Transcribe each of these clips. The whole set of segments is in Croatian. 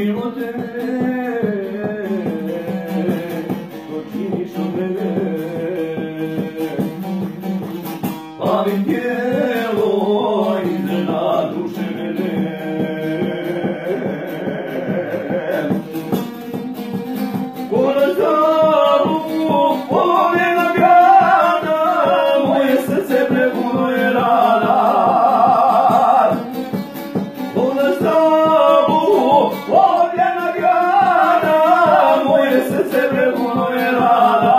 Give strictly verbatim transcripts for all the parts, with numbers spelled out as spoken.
živote, što činiš od mene, palim tijelo iznena duše mene. Ko na zalu polovljena grana, moje srce prepuno je rana. Ko na zalu polovljena grana, moje srce prepuno je rana.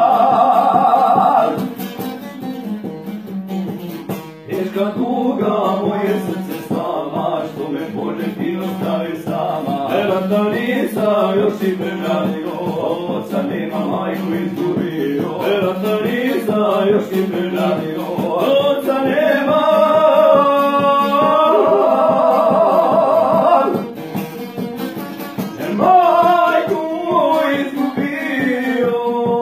Teška tuga, moje srce sama, što me Bože ti ostavi sama. Verata nisam još i pregradio, oca nema, majku izgubio. Verata nisam još i pregradio, oca nema, jer majku izgubio.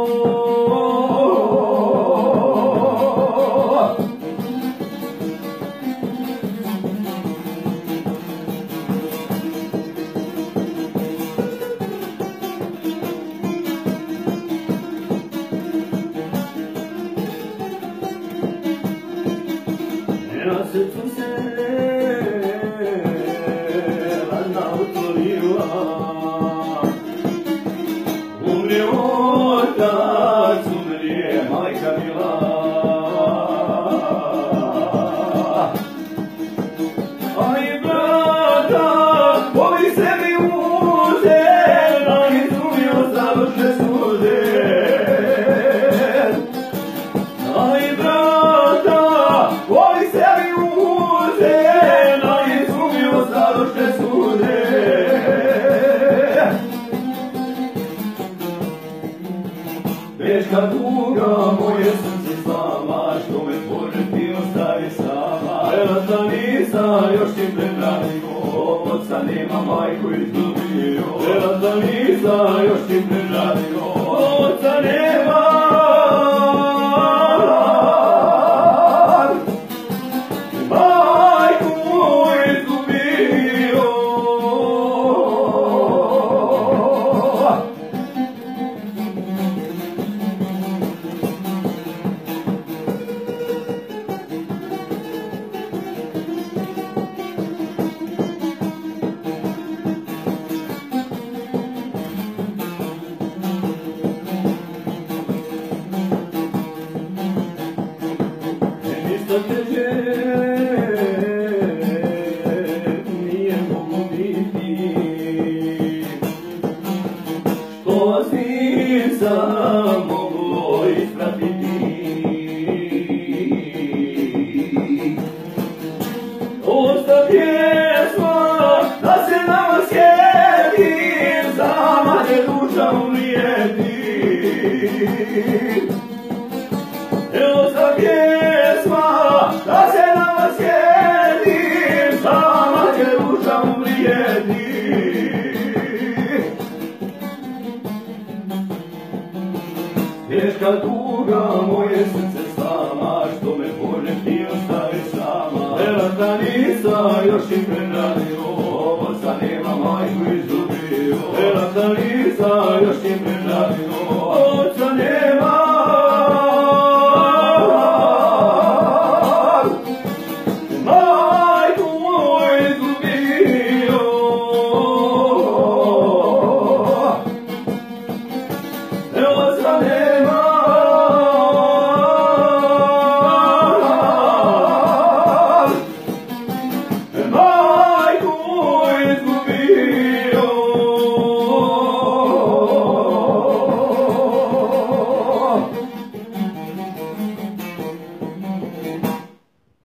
Na srcu se rana otvorila, umre otac, umre majka bila. Aj brata, voli se mi uze, na izumio završe suze. Aj brata, voli se mi uze, na izumio završe suze. Teška tuga, moje srce sama, što me Bože ti ostavi sama. Verata nisam još ti pregradio, oca nema, majku izgubio. Verata nisam još ti pregradio, oca nema, majku izgubio. Ništa teže nije mogu biti, što vas nisam moglo ispratiti. Osta pjesma da se nama sjetim, sama će duša umrijeti. Osta pjesma da se nama sjetim, sama će duša umrijeti. Teška tuga, moje srce sama, što me Bože ti ostavi sama. Verata nisam još i pregradio, oca nema, majku izgubio. Verata nisam još i pregradio,